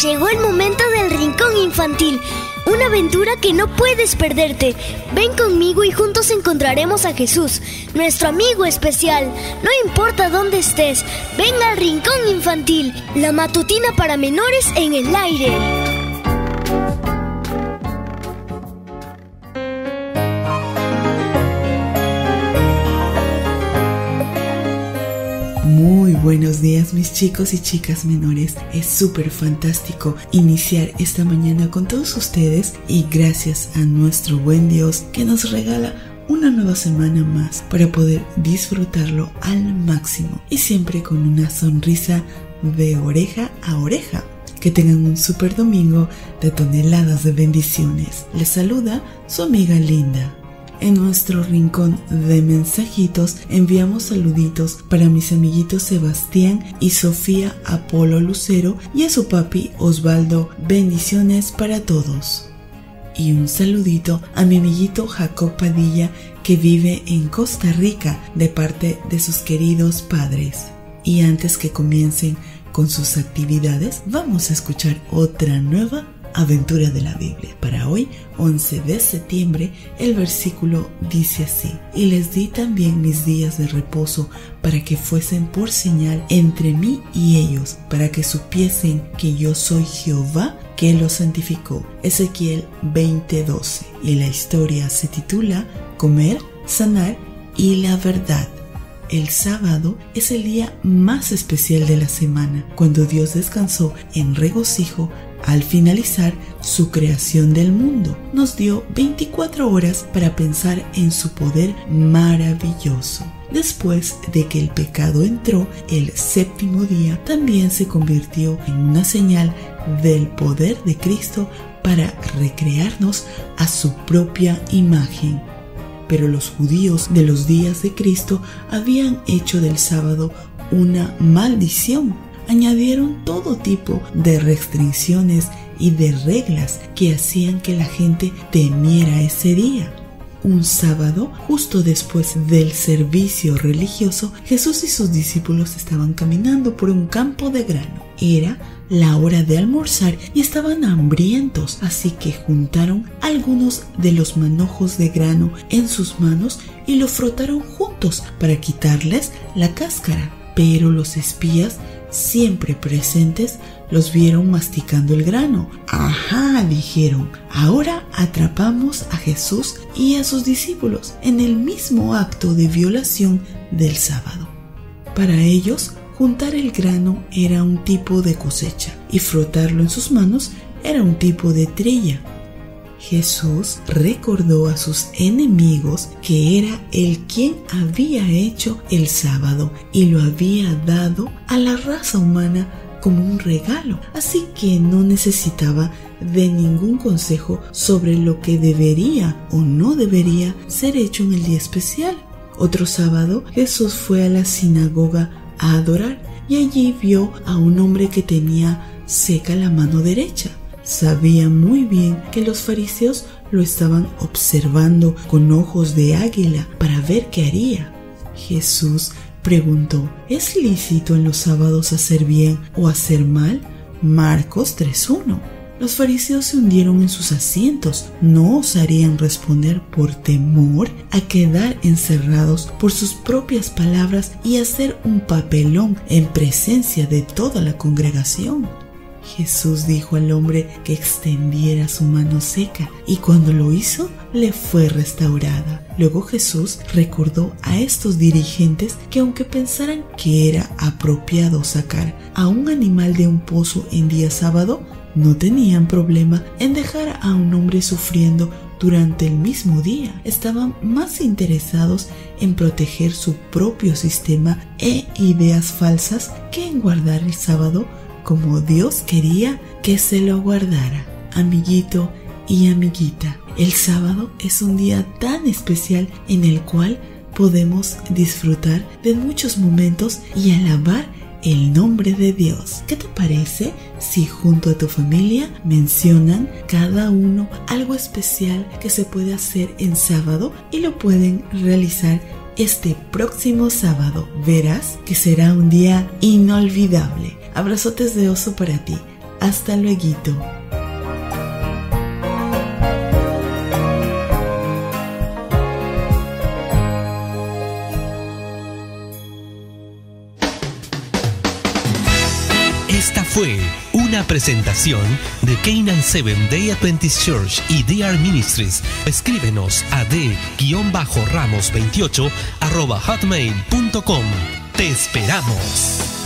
Llegó el momento del Rincón Infantil, una aventura que no puedes perderte. Ven conmigo y juntos encontraremos a Jesús, nuestro amigo especial. No importa dónde estés, ven al Rincón Infantil, la matutina para menores en el aire. Muy buenos días, mis chicos y chicas menores. Es súper fantástico iniciar esta mañana con todos ustedes y gracias a nuestro buen Dios que nos regala una nueva semana más para poder disfrutarlo al máximo y siempre con una sonrisa de oreja a oreja. Que tengan un súper domingo de toneladas de bendiciones. Les saluda su amiga Linda. En nuestro rincón de mensajitos enviamos saluditos para mis amiguitos Sebastián y Sofía Apolo Lucero y a su papi Osvaldo. Bendiciones para todos. Y un saludito a mi amiguito Jacob Padilla que vive en Costa Rica de parte de sus queridos padres. Y antes que comiencen con sus actividades, vamos a escuchar otra nueva aventura de la Biblia. Para hoy, 11 de septiembre, el versículo dice así: y les di también mis días de reposo para que fuesen por señal entre mí y ellos, para que supiesen que yo soy Jehová que los santificó. Ezequiel 20:12. Y la historia se titula Comer, sanar y la verdad. El sábado es el día más especial de la semana, cuando Dios descansó en regocijo al finalizar su creación del mundo. Nos dio 24 horas para pensar en su poder maravilloso. Después de que el pecado entró, el séptimo día también se convirtió en una señal del poder de Cristo para recrearnos a su propia imagen. Pero los judíos de los días de Cristo habían hecho del sábado una maldición. Añadieron todo tipo de restricciones y de reglas que hacían que la gente temiera ese día. Un sábado, justo después del servicio religioso, Jesús y sus discípulos estaban caminando por un campo de grano. Era la hora de almorzar y estaban hambrientos, así que juntaron algunos de los manojos de grano en sus manos y lo frotaron juntos para quitarles la cáscara. Pero los espías, siempre presentes, los vieron masticando el grano. ¡Ajá!, dijeron, ahora atrapamos a Jesús y a sus discípulos en el mismo acto de violación del sábado. Para ellos, juntar el grano era un tipo de cosecha y frotarlo en sus manos era un tipo de trilla. Jesús recordó a sus enemigos que era Él quien había hecho el sábado y lo había dado a la raza humana como un regalo, así que no necesitaba de ningún consejo sobre lo que debería o no debería ser hecho en el día especial. Otro sábado, Jesús fue a la sinagoga a adorar y allí vio a un hombre que tenía seca la mano derecha. Sabía muy bien que los fariseos lo estaban observando con ojos de águila para ver qué haría. Jesús preguntó: ¿es lícito en los sábados hacer bien o hacer mal? Marcos 3:1. Los fariseos se hundieron en sus asientos. No osarían responder por temor a quedar encerrados por sus propias palabras y hacer un papelón en presencia de toda la congregación. Jesús dijo al hombre que extendiera su mano seca y cuando lo hizo, le fue restaurada. Luego Jesús recordó a estos dirigentes que aunque pensaran que era apropiado sacar a un animal de un pozo en día sábado, no tenían problema en dejar a un hombre sufriendo durante el mismo día. Estaban más interesados en proteger su propio sistema e ideas falsas que en guardar el sábado como Dios quería que se lo guardara. Amiguito y amiguita, el sábado es un día tan especial en el cual podemos disfrutar de muchos momentos y alabar el nombre de Dios. ¿Qué te parece si junto a tu familia mencionan cada uno algo especial que se puede hacer en sábado y lo pueden realizar este próximo sábado? Verás que será un día inolvidable. Abrazotes de oso para ti. Hasta lueguito. Esta fue una presentación de Canaan Seventh Day Adventist Church y DR Ministries. Escríbenos a d-ramos28@hotmail.com. Te esperamos.